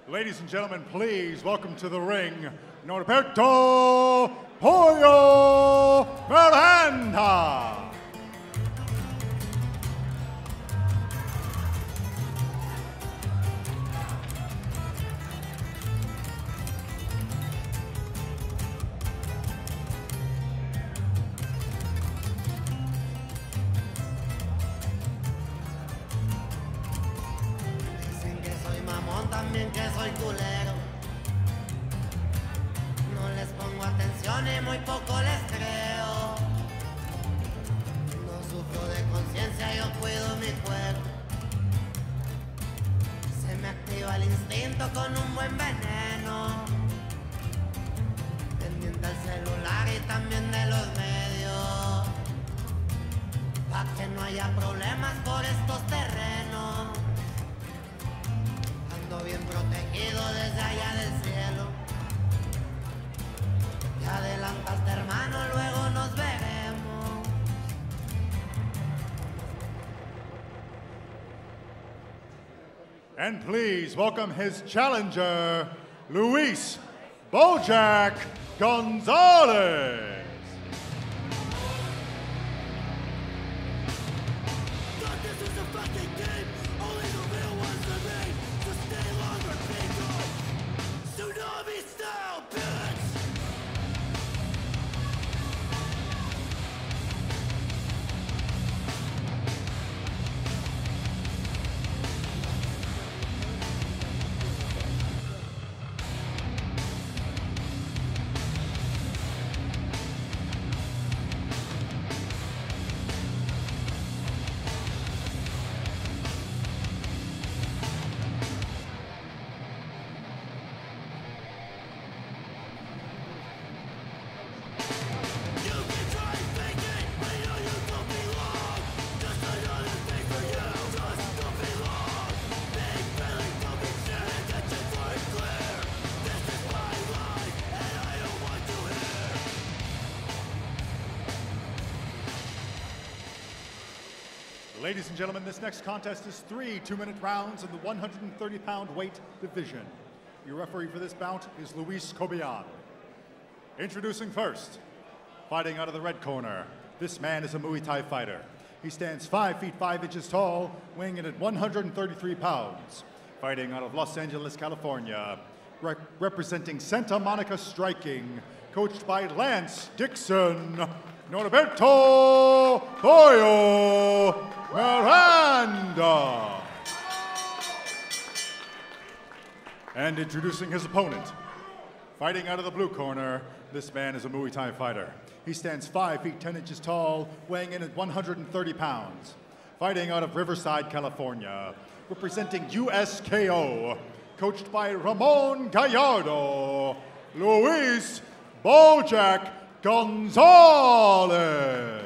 Ladies and gentlemen, please welcome to the ring, Norberto Pollo Miranda. También que soy culero. No les pongo atención y muy poco les creo. No sufro de conciencia, yo cuido mi cuerpo. Se me activa el instinto con un buen veneno. Pendiente al celular y también de los medios. Pa' que no haya problemas por estos terrenos. Bien protegido desde allá del cielo. Te adelantaste, hermano, luego nos veremos. And please welcome his challenger, Luis Bojack Gonzalez. Ladies and gentlemen, this next contest is 3 two-minute rounds in the 130-pound weight division. Your referee for this bout is Luis Cobian. Introducing first, fighting out of the red corner, this man is a Muay Thai fighter. He stands 5 feet 5 inches tall, weighing in at 133 pounds. Fighting out of Los Angeles, California, representing Santa Monica Striking, coached by Lance Dixon, Norberto Pollo Miranda. And introducing his opponent, fighting out of the blue corner, this man is a Muay Thai fighter. He stands 5 feet 10 inches tall, weighing in at 130 pounds. Fighting out of Riverside, California, representing USKO, coached by Ramon Gallardo, Luis Bojack Gonzalez.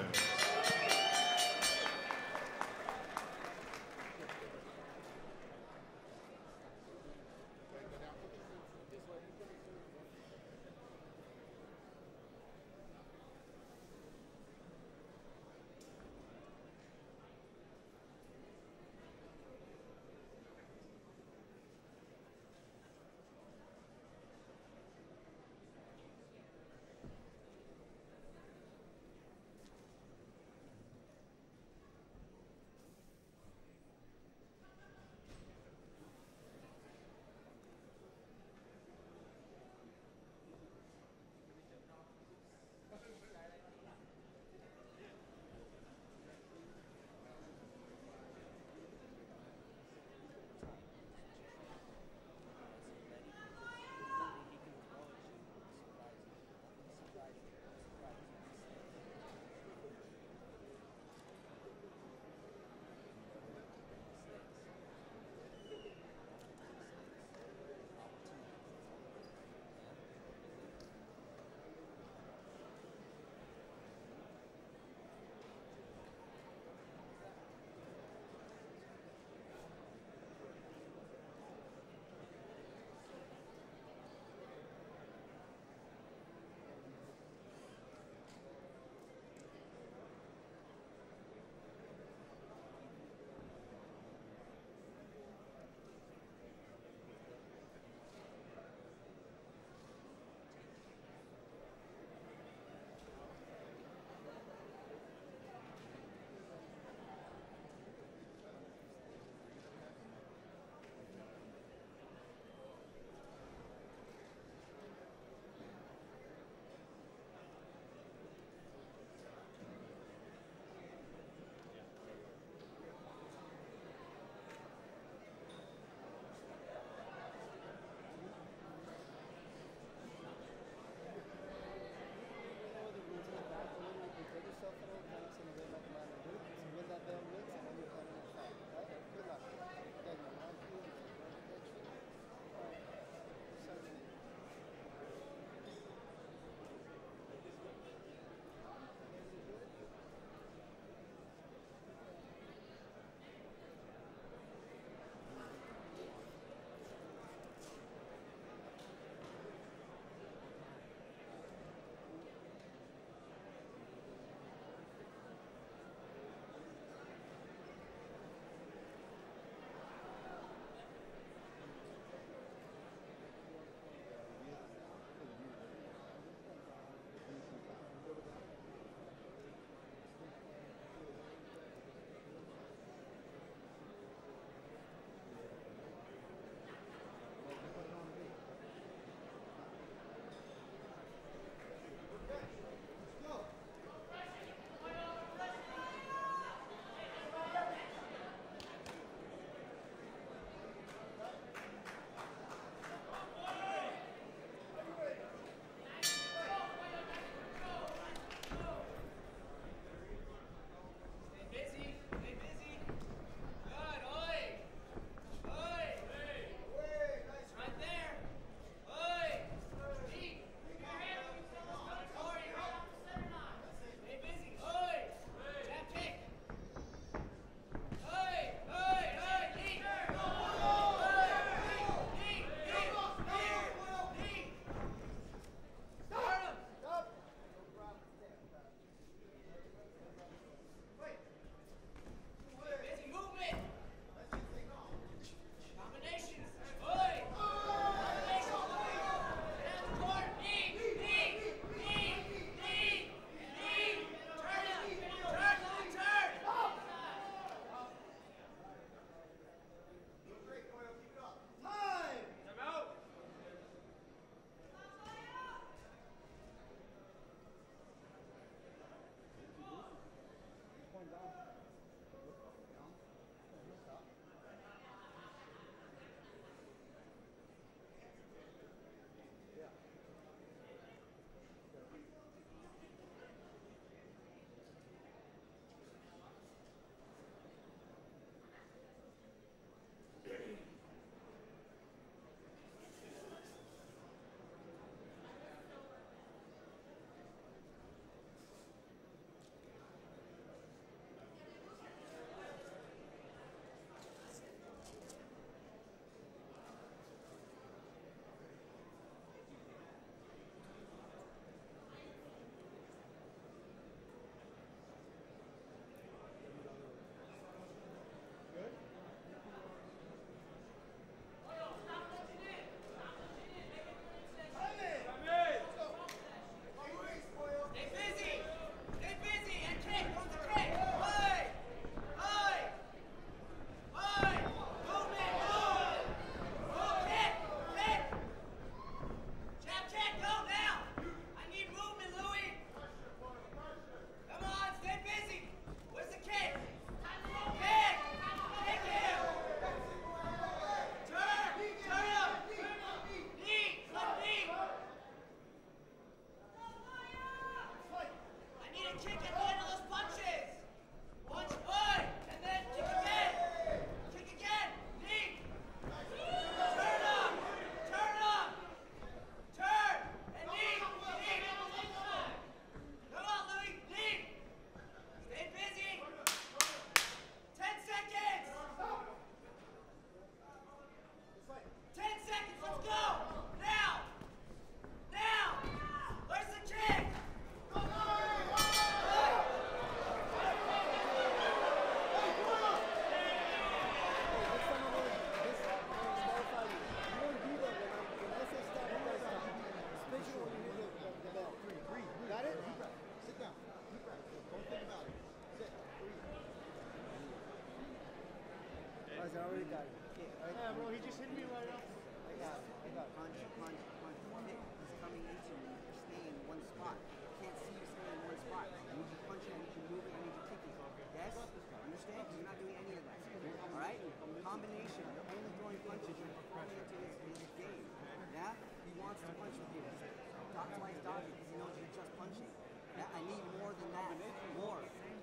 does. I already got it. Okay, right? Yeah, bro, he just hit me right off. I got it. Punch, punch, punch. Okay? He's coming into you. You're staying in one spot. I can't see you staying in one spot. I need you punching, I need you moving, I need you kicking. Yes? Understand? You're not doing any of that. Alright? Combination. You're only throwing punches. You're falling into his game. Yeah? He wants to punch with you. That's why he's dodging, because he knows you're just punching. Yeah? I need more than that. More.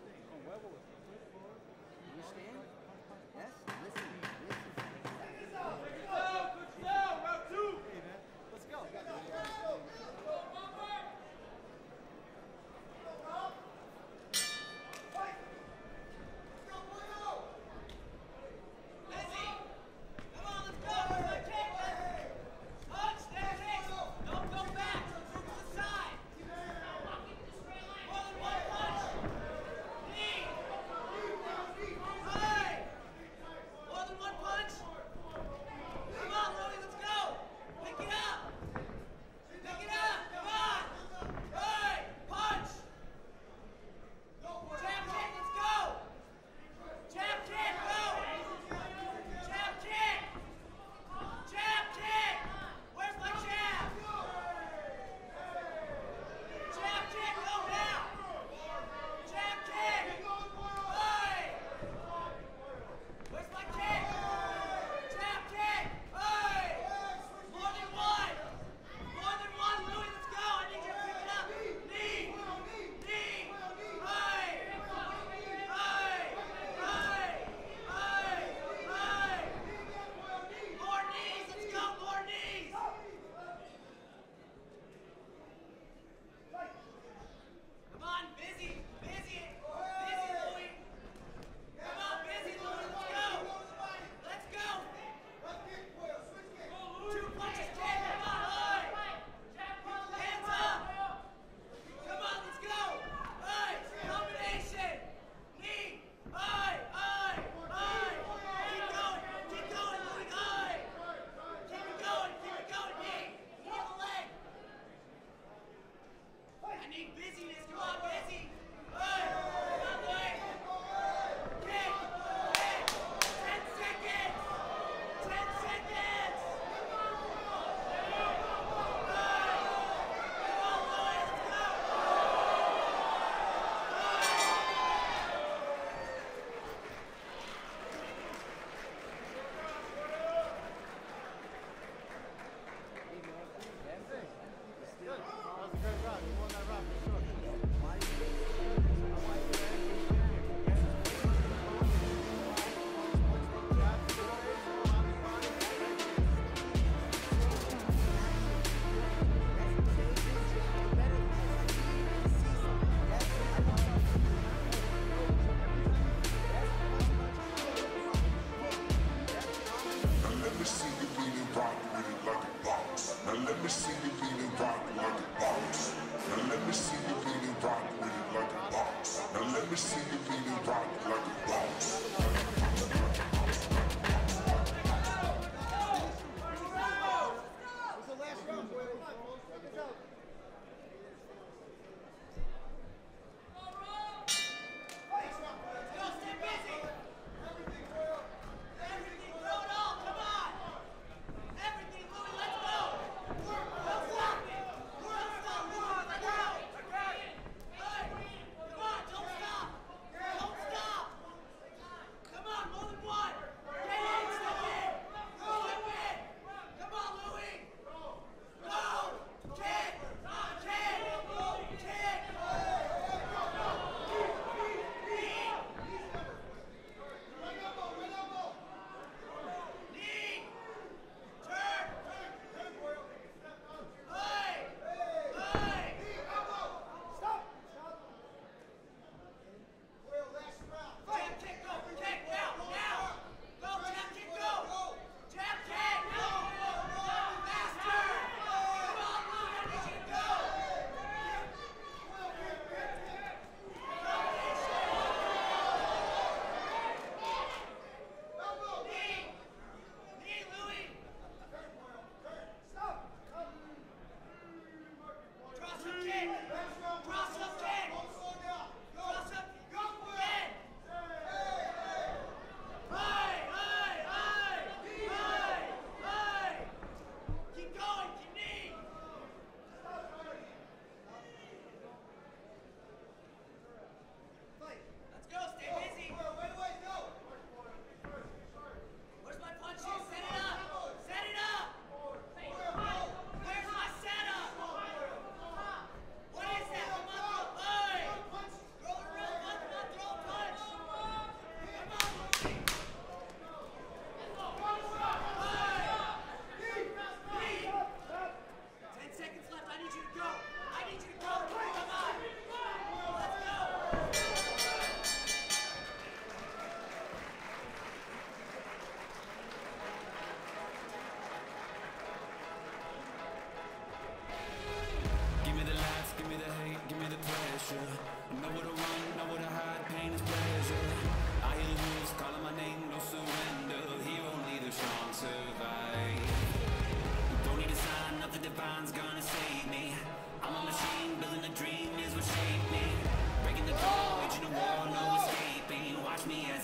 Understand? Yes? Listen. Round two. Let's go.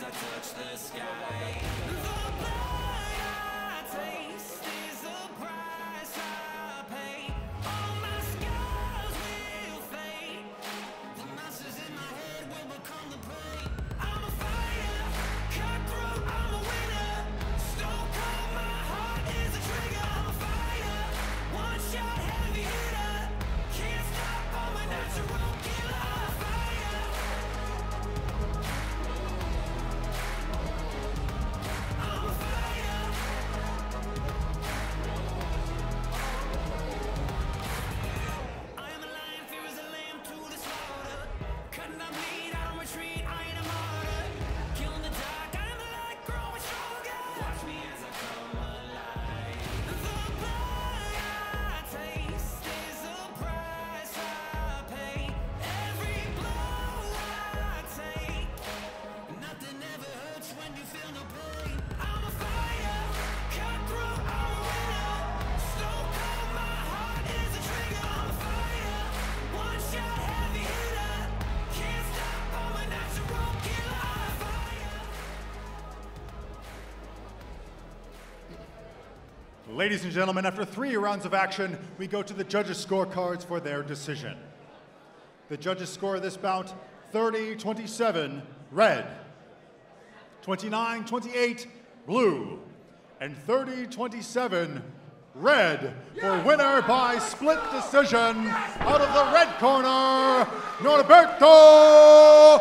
as I touch the sky. The blood I taste is the price I pay. All my scars will fade. The monsters in my head will become the prey. I'm a fire, cutthroat, I'm a winner. Stone cold, my heart is a trigger. I'm a fire, one shot heavy hitter. Can't stop, I'm a natural killer. I'm a fire. I'm a fire. I am a lion, fear is a lamb to the slaughter. Cut and I bleed, I don't retreat, I ain't a martyr. Kill in the dark, I am the light, growing stronger. Watch me as I come alive. The blood I taste is the price I pay. Every blow I take, nothing ever hurts when you feel no pain. I'm a fire, cutthroat, I'm a winner. Stone cold, my heart is a trigger. I'm a fire, one shot heavy hitter. Can't stop, I'm a natural killer. I'm a fire. Ladies and gentlemen, after 3 rounds of action, we go to the judges' scorecards for their decision. The judges score this bout 30-27, red, 29-28, blue, and 30-27, red, for winner by split decision out of the red corner, Norberto